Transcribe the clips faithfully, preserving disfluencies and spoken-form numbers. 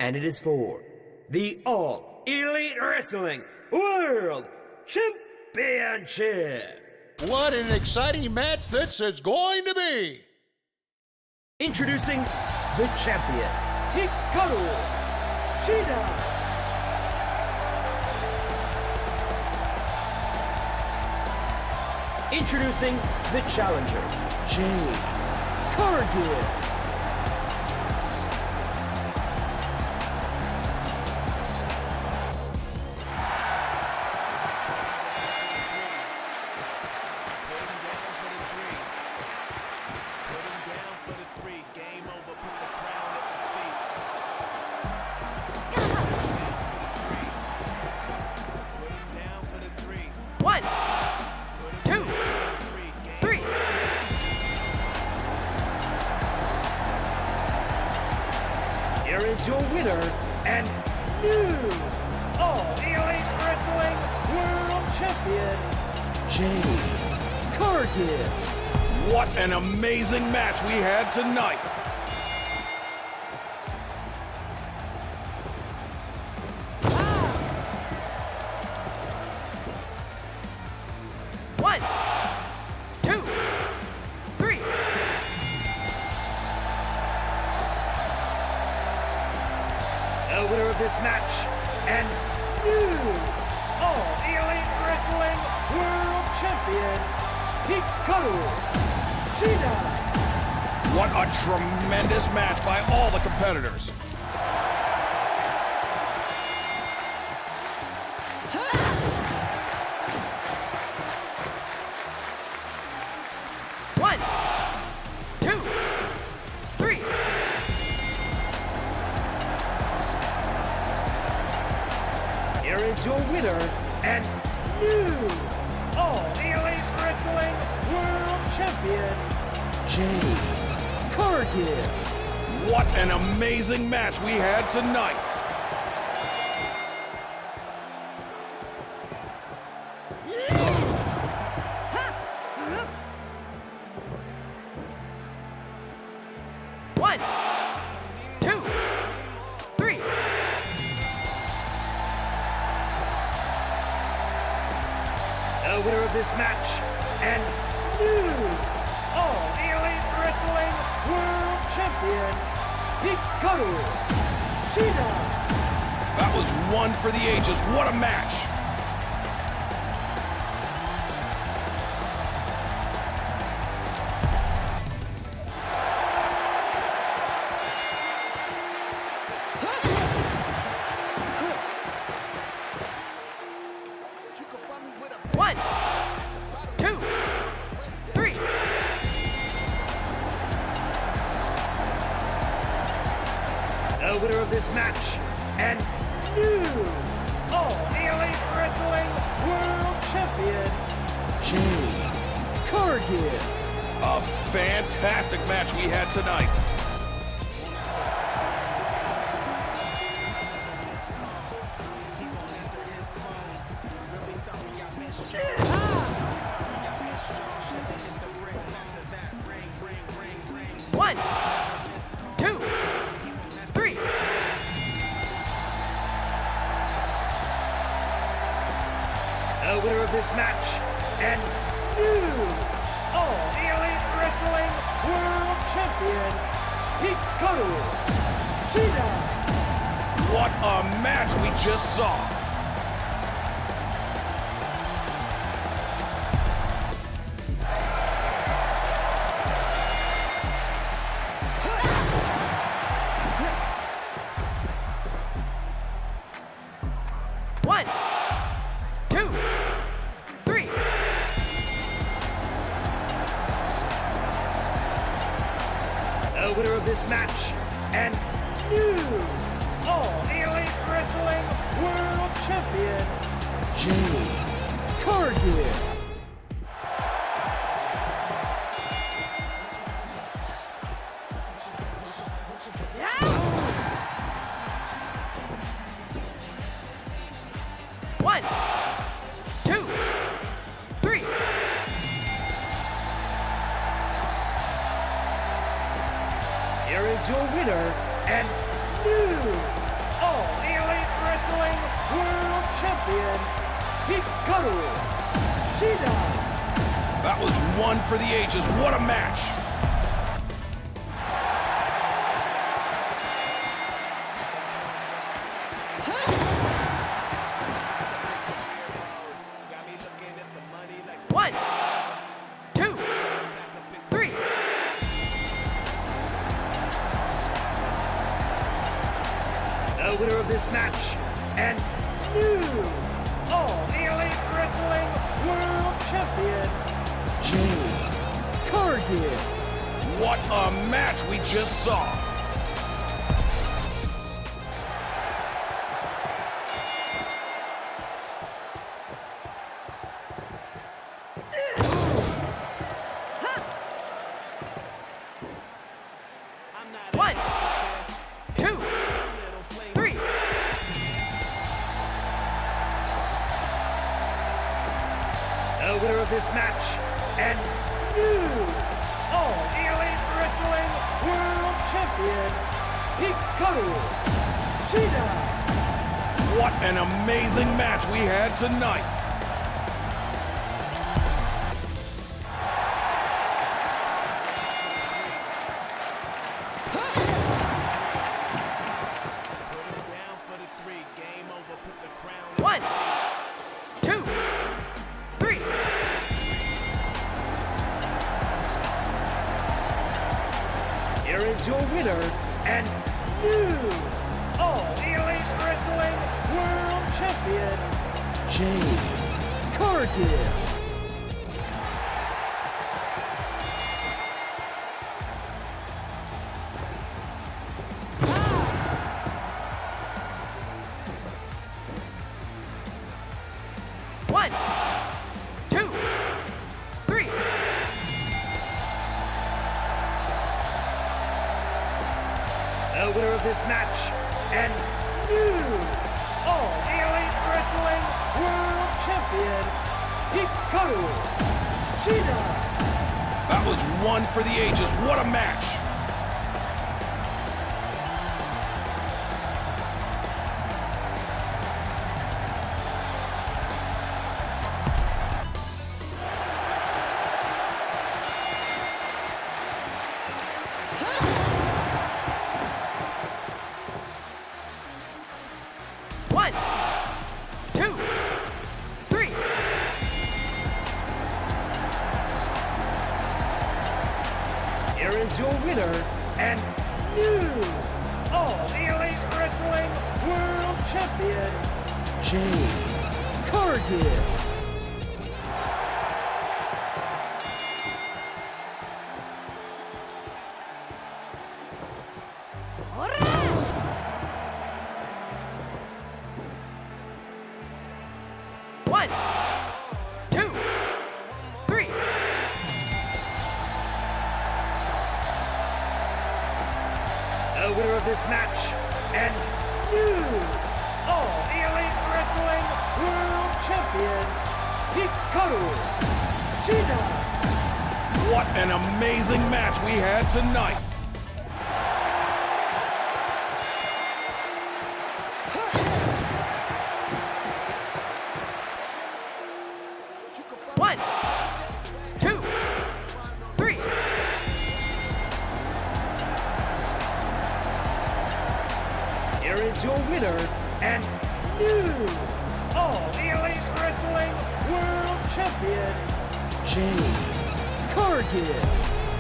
and it is for the All Elite Wrestling World Championship. What an exciting match this is going to be! Introducing the champion, Hikaru, Shida. Introducing the challenger, Jade, Cargill. One, two, three. Here is your winner and new All Elite Wrestling World Champion, Jade Cargill. What an amazing match we had tonight! One, two, three. The winner of this match and new All Elite Wrestling World Champion, Hikaru, Shida. What a tremendous match by all the competitors! One, two, three. Here is your winner and new All Elite Wrestling World Champion, Jade Cargill. What an amazing match we had tonight! One, two, three. The winner of this match and new All Elite Wrestling World Champion, Hikaru, Shida. That was one for the ages. What a match! One, two, three. The winner of this match and new All Elite Wrestling World Champion, Jade Cargill. A fantastic match we had tonight. One, two, three. The winner of this match and new All Elite Wrestling World Champion, Hikaru, Shida. What a match we just saw! One, two, three. The winner of this match and new All Elite Wrestling World Champion, Jade Cargill. One, two, three. Here is your winner and new Hikaru. Shida. That was one for the ages. What a match. One, two, three. The winner of this match and new All Elite Wrestling World Champion, Jade. Cargill. What a match we just saw. One, two, three. The winner of this match and new All Elite Wrestling World Champion, Hikaru. Shida. What an amazing match we had tonight. One, two, three. Here is your winner and new All Elite Wrestling World Champion, Jade. Cargill. One, two, three. The winner of this match and new All Elite Wrestling World Champion, Hikaru. Shida. That was one for the ages. What a match. One, two, three. Here is your winner and new All Elite Wrestling World Champion, Jade. Cargill. One, two, three. The winner of this match and new All Elite Wrestling World Champion, Hikaru. Shida. What an amazing match we had tonight. One, two, three. Here is your winner and new All Elite Wrestling World Champion, Jade. Cargill.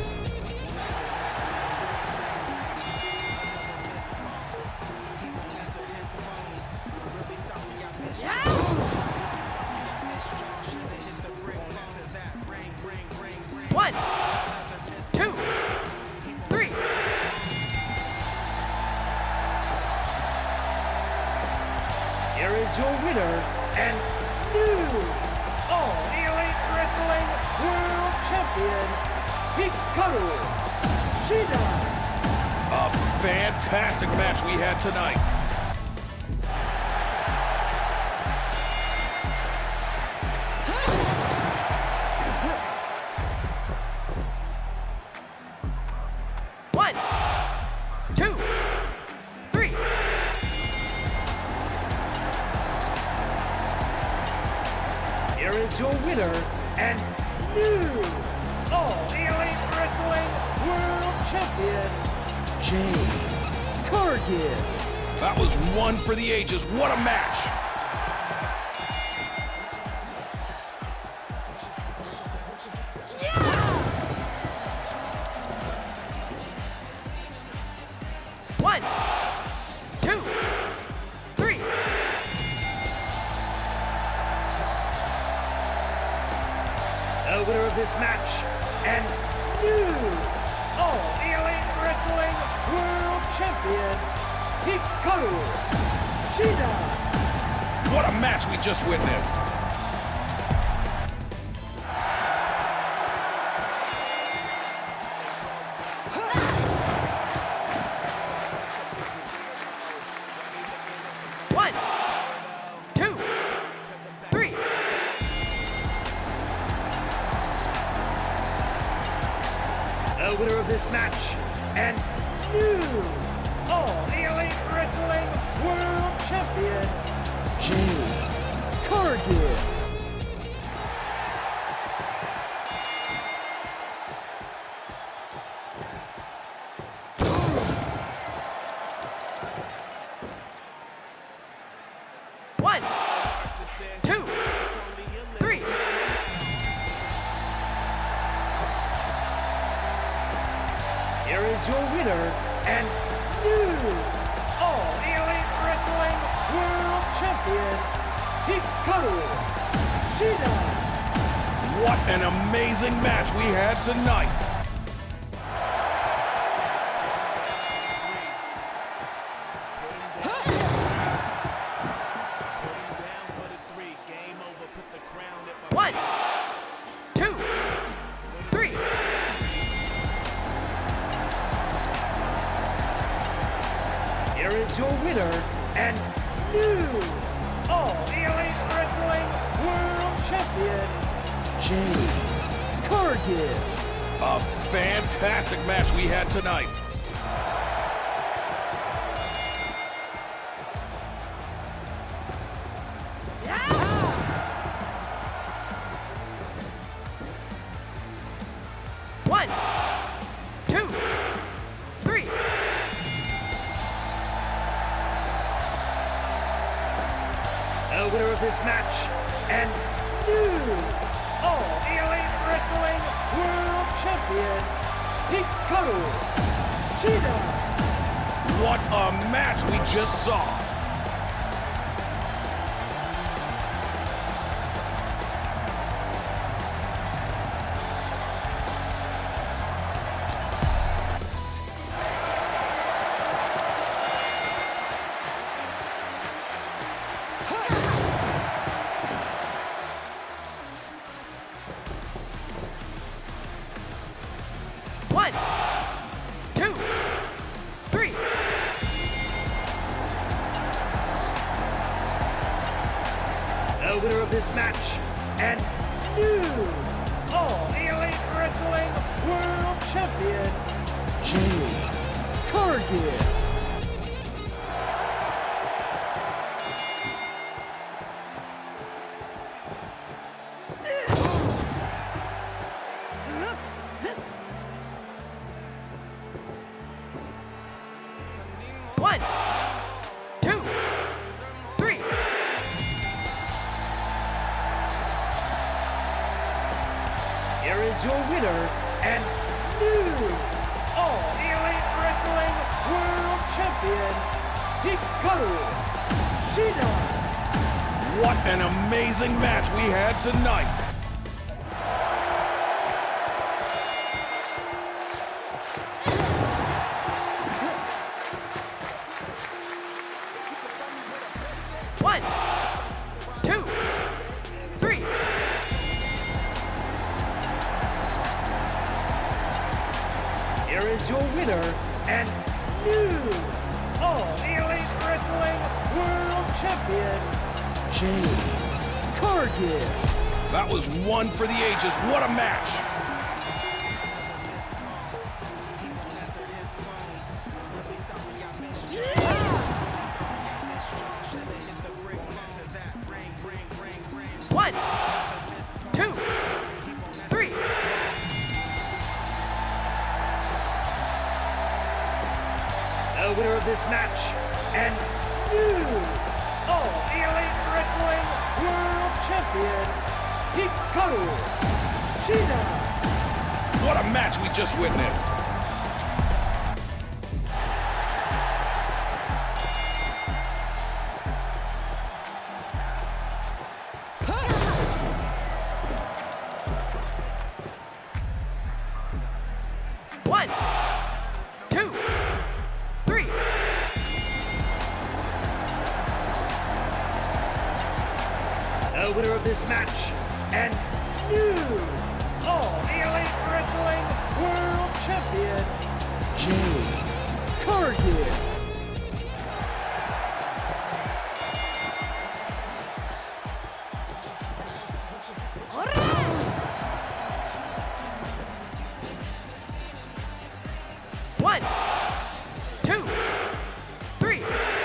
One, two, three. Here is your winner and new All Elite Wrestling World Champion, Hikaru. Shida. A fantastic match we had tonight. One, two, three. is your winner and new All Elite Wrestling World Champion, Jade Cargill. That was one for the ages. What a match! One, two, three. The winner of this match and new All Elite Wrestling World Champion, Hikaru, Shida. What a match we just witnessed! One, two, three. The winner of this match and new All Elite Wrestling World Champion, Jade Cargill. One, two, three. Here is your winner and new All Elite Wrestling World Champion, Hikaru, Shida. What an amazing match we had tonight! One, two, three. Here is your winner and new All Elite Wrestling World Champion, Jade Cargill. A fantastic match we had tonight. One, two, three. The winner of this match and new All Elite Wrestling World Champion, Hikaru, Shida. What a match we just saw! One, two, three. The winner of this match and new All Elite Wrestling World Champion, Jade Cargill. One, two, three. Here is your winner and new All Elite Wrestling World Champion, Hikaru, Shida. What an amazing match we had tonight! One, two, three. Here is your winner and new All Elite Wrestling World Champion, Jade Cargill. That was one for the ages. What a match! One, winner of this match, and new All Elite Wrestling World Champion, Hikaru, Shida. What a match we just witnessed. One, two, three. The winner of this match, and new All Elite Wrestling World Champion, Jade, Cargill. One, two, three.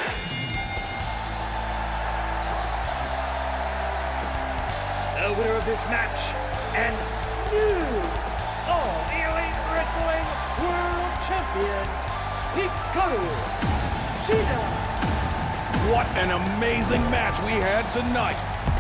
The winner of this match, and new All Elite Wrestling World Champion, Hikaru, Shida. What an amazing match we had tonight.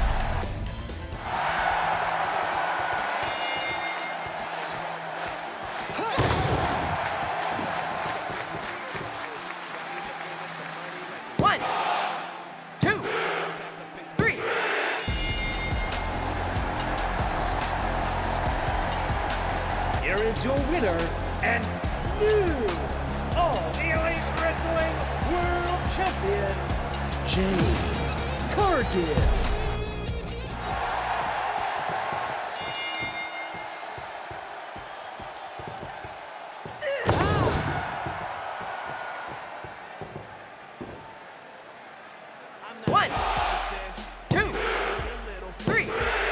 One, two, three. Here is your winner, and new All Elite Wrestling World Champion, Jade, Cargill. One, two, three.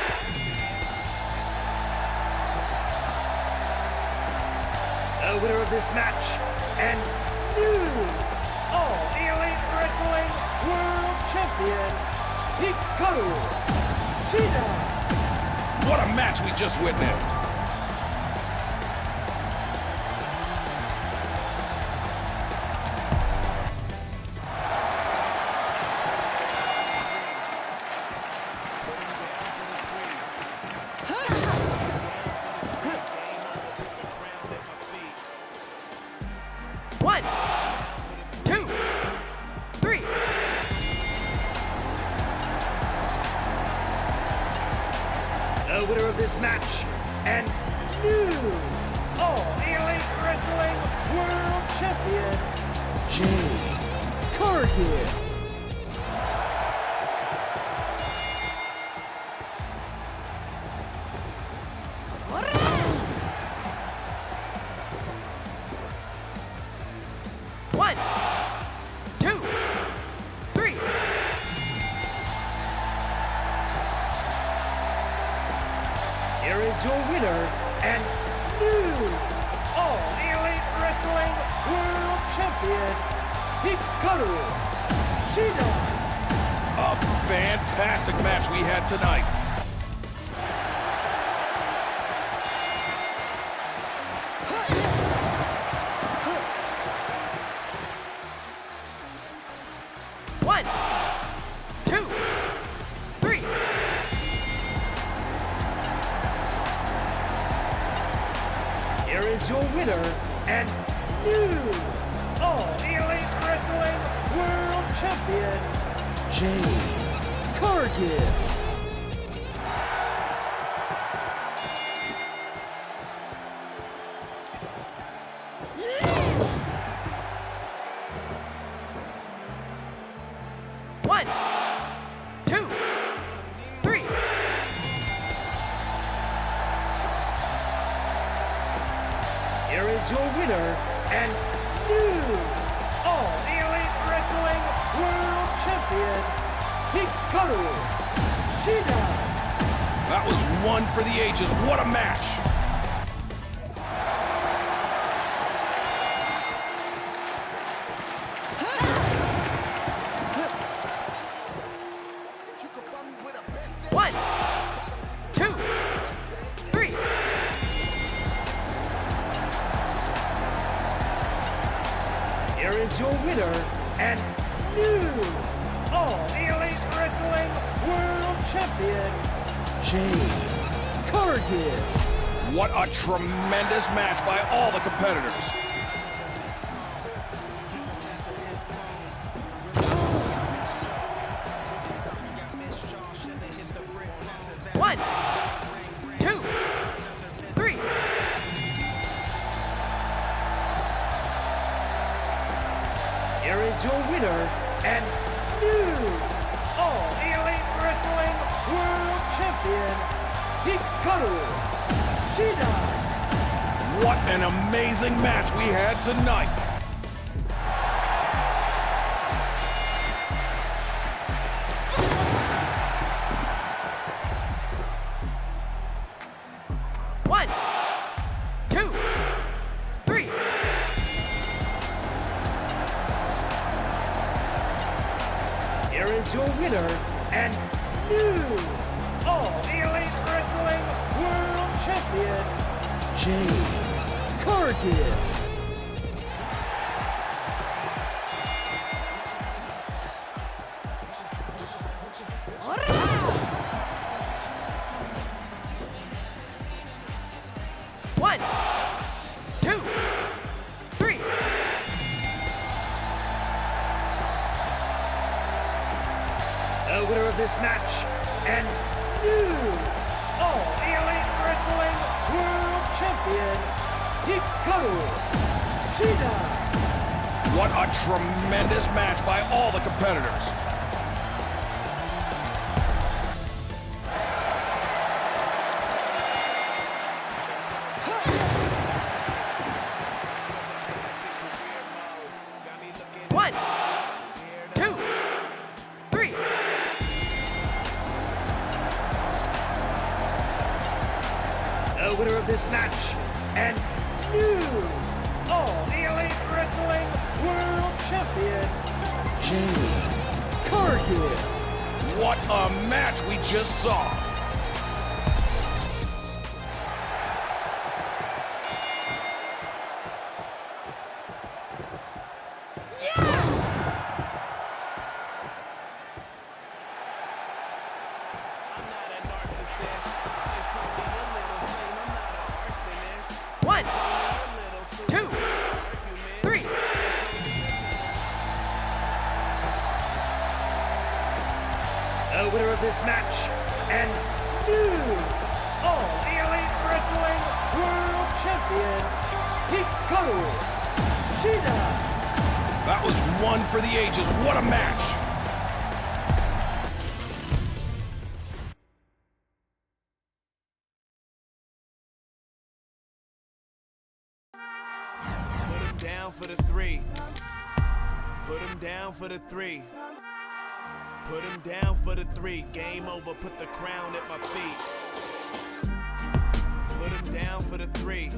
The winner of this match, and new All Elite Wrestling World Champion, Hikaru, Shida. What a match we just witnessed. One, two, three. The winner of this match, and new All Elite Wrestling World Champion, Jade, Cargill. One, two, three. Here is your winner, and new All Elite Wrestling World Champion, Hikaru, Shida. A fantastic match we had tonight. One, two, three. Here is your winner, and new All Elite Wrestling World Champion, Jade, Cargill. One, two, three. Here is your winner, and new All Elite Wrestling World Champion, Hikaru, Shida. That was one for the ages. What a match. One, two, three. Here is your winner, Champion, Jade. Cargill. What a tremendous match by all the competitors. One, two, three. Here is your winner and new All Elite Wrestling World Champion, Hikaru. Shida. What an amazing match we had tonight. One, two, three. Here is your winner and new All Elite Wrestling World Champion, Jade. Cargill. One, two, three. The winner of this match and new All Elite Wrestling World Champion, Hikaru. Shida. What a tremendous match by all the competitors. One, two, three. The winner of this match and new All Elite Wrestling World Champion, Jade. Cargill. What a match we just saw. One, two, three. The winner of this match and new All Elite Wrestling World Champion, Hikaru. Shida. That was one for the ages. What a match. Put him down for the three. Put him down for the three. Put him down for the three. Game over. Put the crown at my feet. Put him down for the three.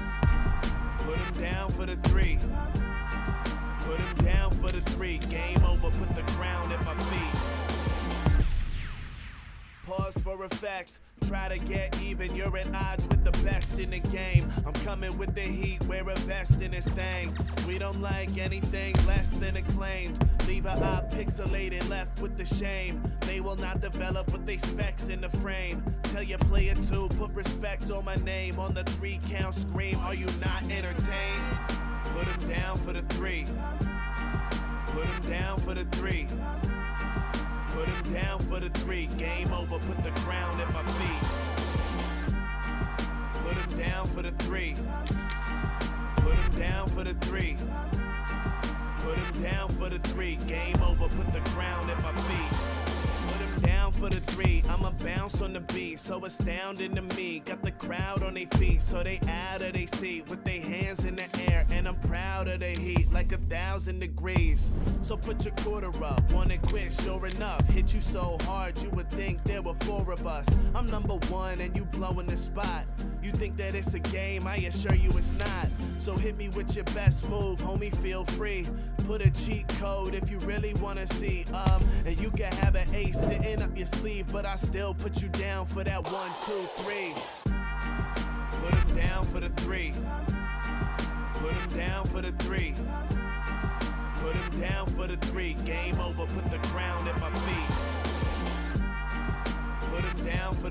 Put him down for the three. Put him down for the three. Game over. Put the crown at my feet. Pause for effect. Try to get even, you're at odds with the best in the game. I'm coming with the heat, wear a vest in this thing. We don't like anything less than acclaimed. Leave our eye pixelated, left with the shame. They will not develop with they specs in the frame. Tell your player to put respect on my name. On the three count scream, are you not entertained? Put him down for the three. Put him down for the three. Put him down for the three. Game over. Put the crown at my feet. Put him down for the three. Put him down for the three. Put him down for the three. Game over. Put the crown at my feet. Put him down for the three. I'ma bounce on the beat, so astounding to me. Got the crowd on their feet, so they out of their seat with their hands in the air, and I'm proud of the heat, like a thousand degrees. So put your quarter up, wanna quit, sure enough. Hit you so hard, you would think there were four of us. I'm number one, and you blowing the spot. You think that it's a game, I assure you it's not. So hit me with your best move, homie, feel free. Put a cheat code if you really wanna see. Um, and you can have an ace sitting up your sleeve, but I still put you down for that one, two, three. Put him down for the three. Put him down for the three. Put him down for the three. Game over, put the crown at my feet.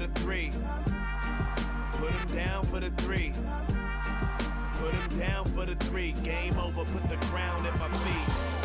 the three. Put him down for the three. Put him down for the three. Game over, put the crown at my feet.